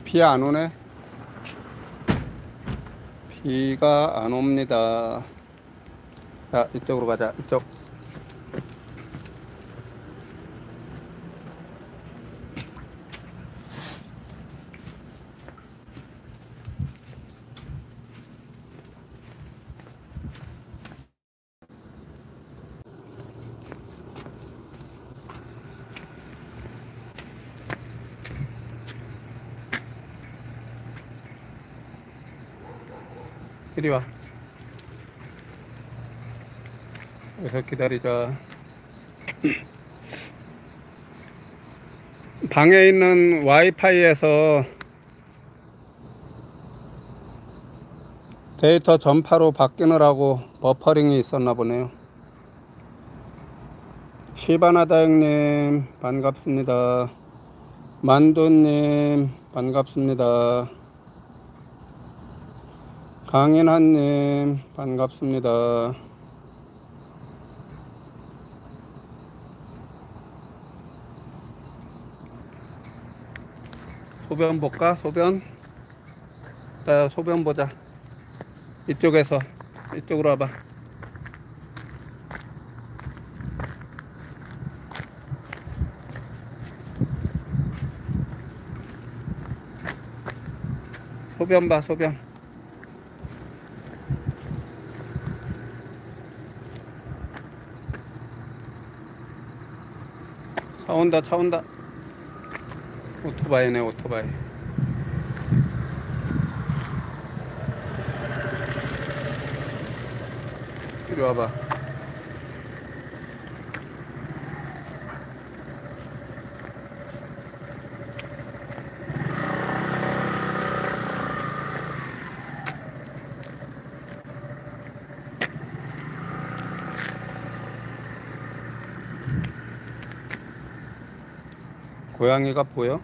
비 안 오네. 비가 안 옵니다. 자, 이쪽으로 가자. 이쪽. 이리 와. 여기서 기다리자. 방에 있는 와이파이에서 데이터 전파로 바뀌느라고 버퍼링이 있었나 보네요. 시바나다 형님 반갑습니다. 만두님 반갑습니다. 강인한님 반갑습니다. 소변 볼까? 소변? 자, 소변 보자. 이쪽에서 이쪽으로 와봐. 소변 봐, 소변. 차 온다, 차 온다. 오토바이네, 오토바이. 이리 와봐. 고양이가 보여?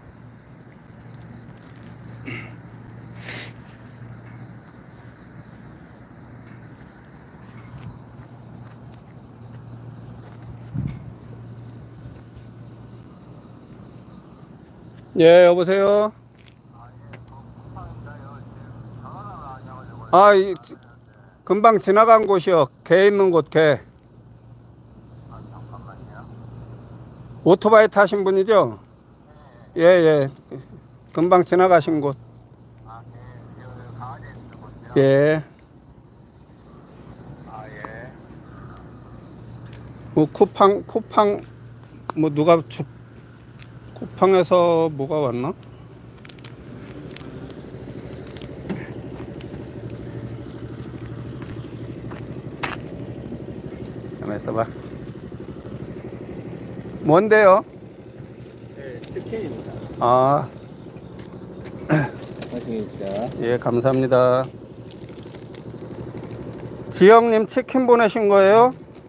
예, 여보세요? 아, 금방 지나간 곳이요. 개 있는 곳, 개. 오토바이 타신 분이죠? 예, 예. 금방 지나가신 곳. 예. 뭐, 쿠팡, 뭐, 쿠팡에서 뭐가 왔나? 가만 있어봐. 뭔데요? 네, 치킨입니다. 아, 맛있겠다. 예, 감사합니다. 지영님 치킨 보내신 거예요?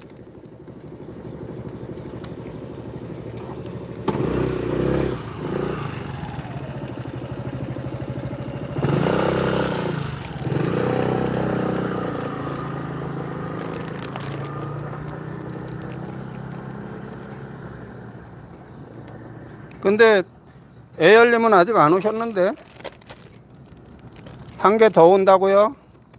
근데 애열님은 아직 안 오셨는데 한 개 더 온다고요?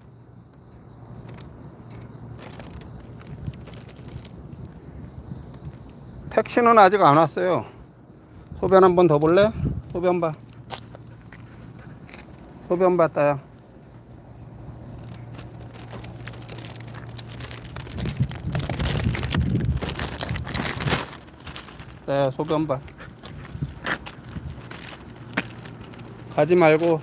택시는 아직 안 왔어요. 소변 한번 더 볼래? 소변 봐. 소변 봤다야. 네, 소변 봐. 가지 말고.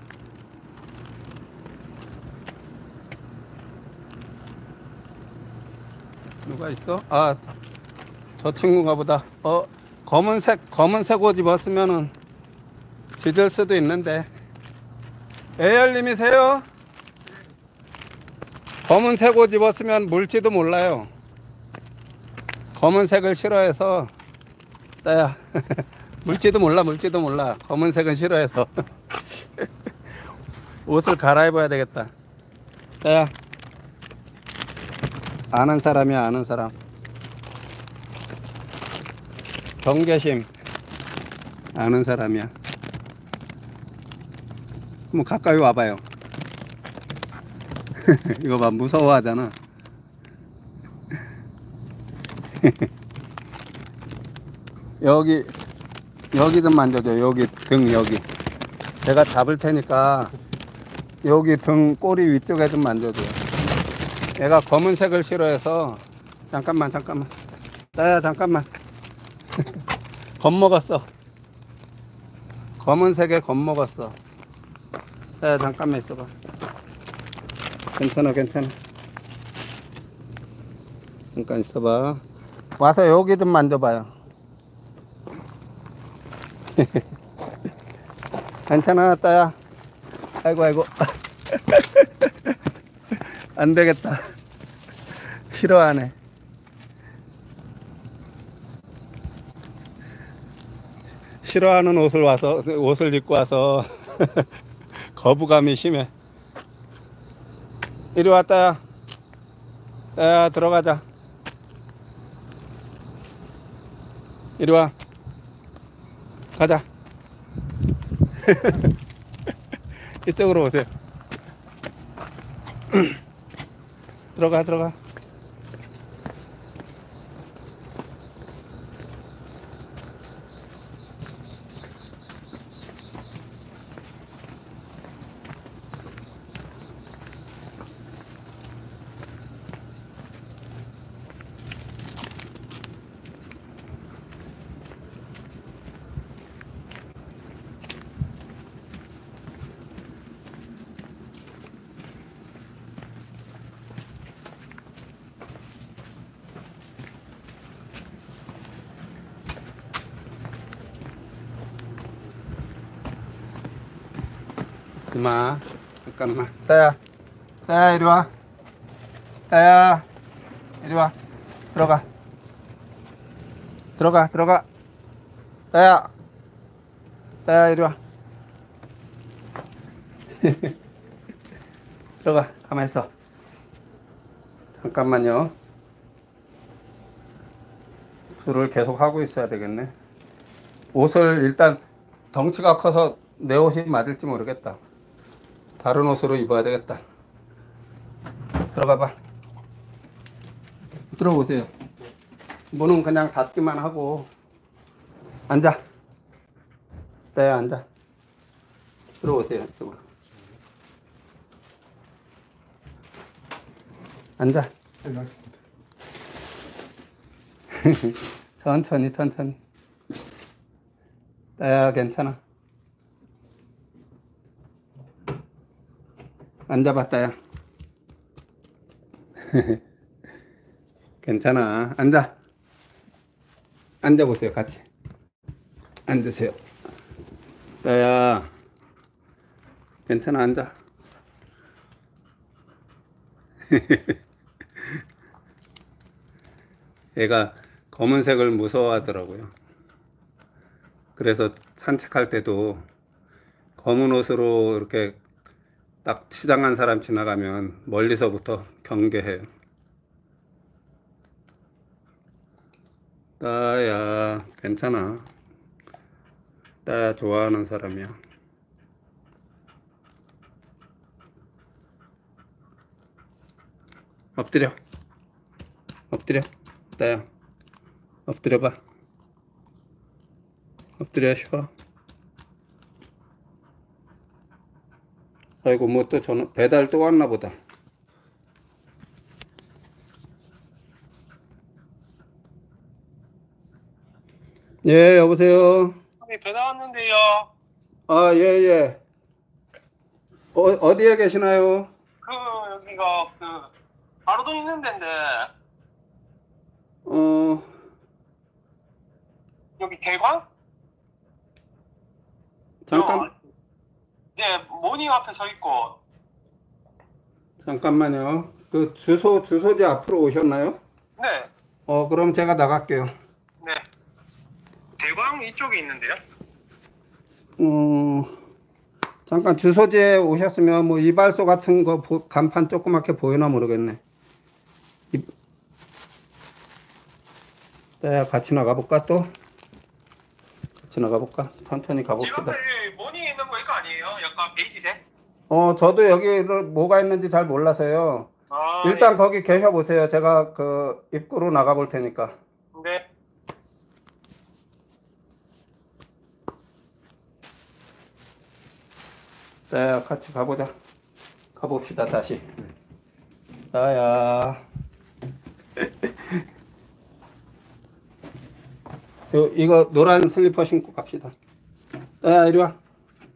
누가 있어? 아, 저 친구인가 보다. 검은색 옷 입었으면은 짖을 수도 있는데. 애열님이세요? 검은색 옷 입었으면 물지도 몰라요. 검은색을 싫어해서. 따야. 물지도 몰라. 검은색은 싫어해서. 옷을 갈아입어야 되겠다. 따야. 아는 사람이야, 아는 사람. 경계심. 아는 사람이야. 한번 가까이 와봐요. 이거 봐, 무서워하잖아. 여기 좀 만져줘. 여기 등 여기. 제가 잡을 테니까 여기 등 꼬리 위쪽에 좀 만져줘. 얘가 검은색을 싫어해서. 잠깐만. 따야 잠깐만. 겁먹었어. 검은색에 겁먹었어. 따야 잠깐만 있어봐. 괜찮아. 잠깐 있어봐. 와서 여기 좀 만져봐요. 괜찮아, 따야. 아이고. 안 되겠다. 싫어하네. 싫어하는 옷을 입고 와서 거부감이 심해. 이리 와, 따야. 따야, 들어가자. 이리 와. 가자. 이쪽으로 오세요. 들어가. 이마, 잠깐만. 따야, 이리 와. 따야, 이리 와. 들어가. 따야, 이리 와. 들어가. 가만히 있어. 잠깐만요. 줄을 계속 하고 있어야 되겠네. 옷을 일단 덩치가 커서 내 옷이 맞을지 모르겠다. 다른 옷으로 입어야 되겠다. 들어가 봐. 들어오세요. 문은 그냥 닫기만 하고. 앉아. 네, 앉아. 들어오세요. 이쪽으로. 앉아. 천천히. 따야, 괜찮아. 앉아봐, 따야. 괜찮아. 앉아보세요, 같이. 앉으세요. 따야. 괜찮아, 앉아. 얘가 검은색을 무서워하더라고요. 그래서 산책할 때도 검은 옷으로 이렇게 딱 치장한 사람 지나가면 멀리서부터 경계해요. 따야, 괜찮아. 따야 좋아하는 사람이야. 엎드려. 따야, 엎드려봐. 엎드려 쉬어. 아이고, 뭐 또 전화, 배달 또 왔나 보다. 예, 여보세요. 배달 왔는데요. 아, 예. 어디에 계시나요? 여기가 바로동 있는 데인데 어, 여기 대광? 잠깐, 네, 모닝 앞에 서 있고. 잠깐만요. 그 주소지 앞으로 오셨나요? 네, 그럼 제가 나갈게요. 네. 대광 이쪽에 있는데요. 잠깐 주소지에 오셨으면 뭐 이발소 같은 거 간판 조그맣게 보이나 모르겠네. 네, 같이 나가볼까 또? 같이 나가볼까? 천천히 집 가봅시다. 앞에 모닝 있는 거 이거 아니에요? 아니에요? 약간 베이지색? 저도 여기를 뭐가 있는지 잘 몰라서요. 아, 일단 거기 계셔 보세요. 제가 그 입구로 나가 볼 테니까. 네. 자, 같이 가보자. 가봅시다, 다시. 나야. 이거 노란 슬리퍼 신고 갑시다. 나야, 이리 와.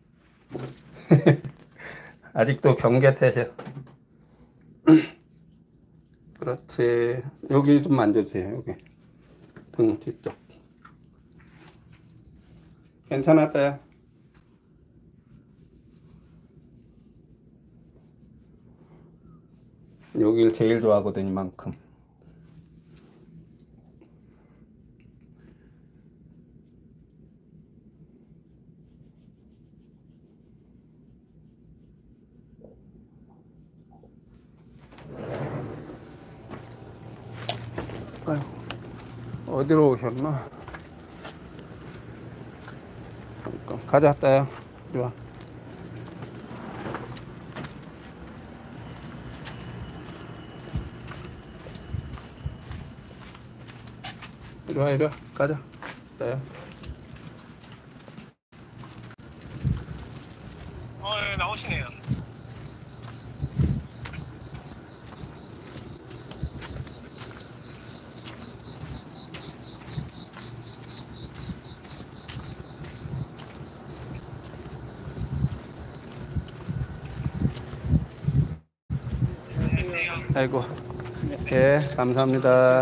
아직도 경계태세요. 그렇지. 여기 좀 만져주세요, 여기. 등 뒤쪽. 괜찮았다요. 여길 제일 좋아하거든, 이만큼. 아이고, 어디로 오셨나? 잠깐, 가자, 따야. 이리 와. 이리 와, 이리 와. 가자, 따야. 예, 나오시네요. 아이고, 예, 감사합니다.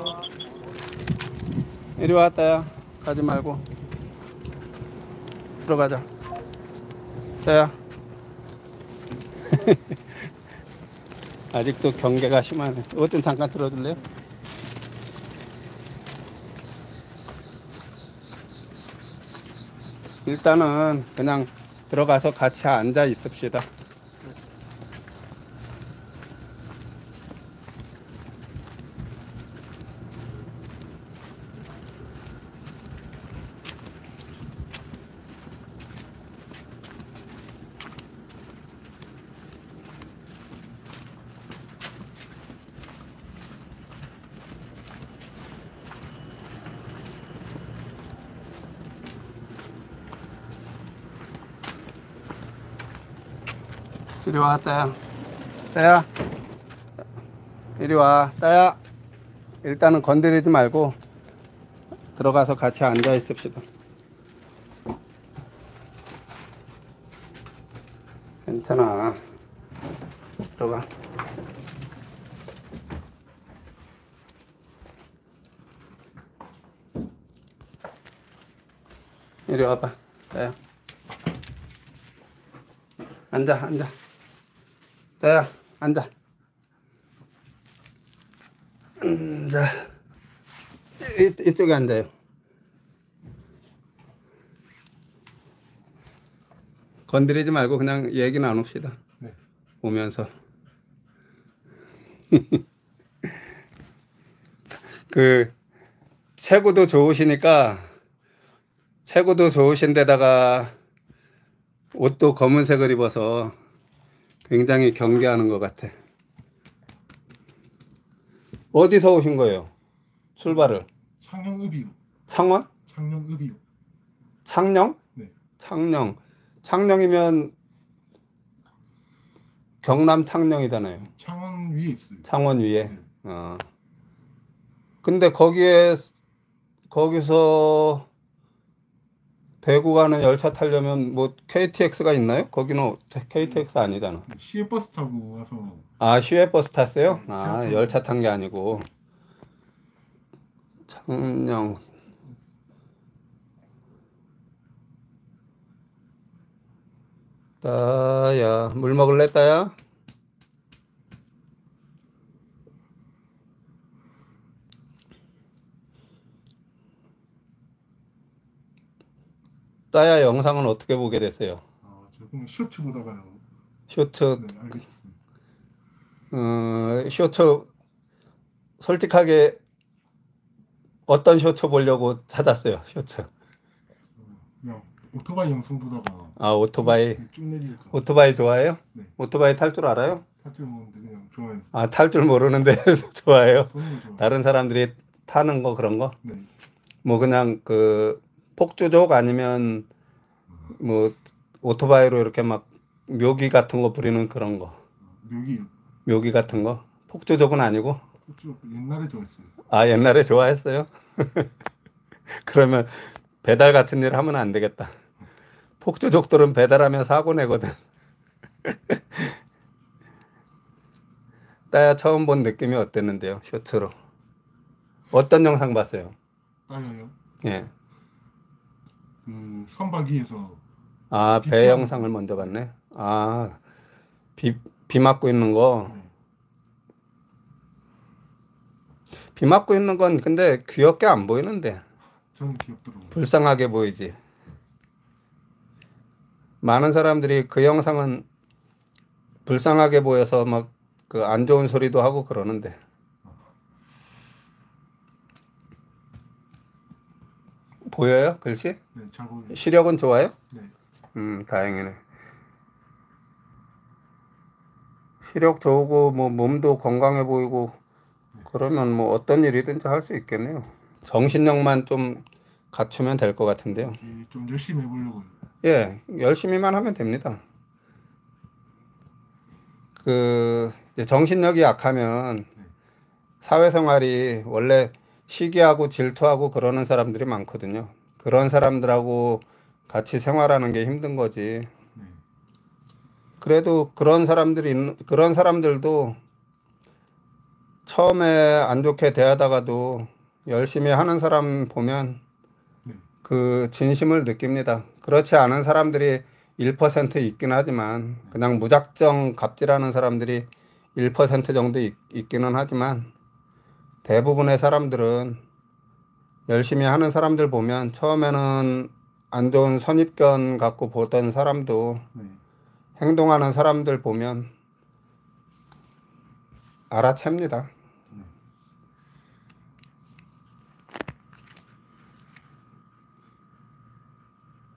이리 와, 따야. 가지 말고. 들어가자. 따야. 아직도 경계가 심하네. 옷 좀 잠깐 들어줄래요? 일단은 그냥 들어가서 같이 앉아 있읍시다. 이리 와, 따야. 따야. 이리 와, 따야. 일단은 건드리지 말고 들어가서 같이 앉아 있읍시다. 괜찮아. 들어가. 이리 와봐, 따야. 앉아, 앉아. 따야, 앉아. 자, 이쪽에 앉아요. 건드리지 말고 그냥 얘기 나눕시다. 네. 오면서. 그 체구도 좋으시니까 체구도 좋으신데다가 옷도 검은색을 입어서 굉장히 경계하는 것 같아. 어디서 오신 거예요? 출발을? 창녕읍이요. 창원? 창녕읍이요. 창녕? 네. 창녕. 창녕이면 경남 창녕이잖아요. 창원 위에 있어요. 창원 위에. 네. 근데 거기서 대구 가는 열차 타려면 뭐 KTX가 있나요? 거기는 KTX 아니잖아. 시외버스 타고 와서. 아, 시외버스 탔어요? 네, 아, 제가 열차 탄 게 아니고. 창녕. 따야, 물 먹을래, 따야? 따야 영상은 어떻게 보게 됐어요? 저 그냥 쇼츠 보다가요. 쇼츠, 네, 알게 됐습니다. 쇼츠, 솔직하게 어떤 쇼츠 보려고 찾았어요, 쇼츠? 그냥 오토바이 영상 보다가 아, 오토바이. 쭉 내리니까 오토바이 좋아해요? 네. 오토바이 탈 줄 알아요? 탈줄 모르는데 그냥 좋아요. 아, 탈 줄 모르는데 좋아해요? 보는 거 좋아요. 다른 사람들이 타는 거 그런 거? 네. 뭐 그냥 그 폭주족 아니면 뭐 오토바이로 이렇게 막 묘기 같은 거 부리는 그런 거. 묘기요. 묘기 같은 거. 폭주족은 아니고. 쭉 옛날에 좋아했어요. 아, 옛날에 좋아했어요? 그러면 배달 같은 일 하면 안 되겠다. 폭주족들은 배달하면 사고 내거든. 따야 처음 본 느낌이 어땠는데요? 쇼츠로. 어떤 영상 봤어요? 따여요. 예. 그 선박 위에서 아, 배 영상을 먼저 봤네. 아, 비 맞고 있는 거. 네. 비 맞고 있는 건 근데 귀엽게 안 보이는데. 저는 귀엽더라고요. 불쌍하게 보이지. 많은 사람들이 그 영상은 불쌍하게 보여서 막 그 안 좋은 소리도 하고 그러는데. 보여요? 글씨? 네, 잘 보여요. 시력은 좋아요? 네. 다행이네. 시력 좋고 뭐 몸도 건강해 보이고 그러면 뭐 어떤 일이든지 할 수 있겠네요. 정신력만 좀 갖추면 될 것 같은데요. 좀 열심히 해보려고요. 예, 열심히만 하면 됩니다. 그 이제 정신력이 약하면 사회생활이 원래 시기하고 질투하고 그러는 사람들이 많거든요. 그런 사람들하고 같이 생활하는 게 힘든 거지. 네. 그래도 그런 사람들도 처음에 안 좋게 대하다가도 열심히 하는 사람 보면 네. 그 진심을 느낍니다. 그렇지 않은 사람들이 1% 있긴 하지만 그냥 무작정 갑질하는 사람들이 1% 정도 있기는 하지만 대부분의 사람들은 열심히 하는 사람들 보면 처음에는 안 좋은 선입견 갖고 보던 사람도 네. 행동하는 사람들 보면 알아챕니다.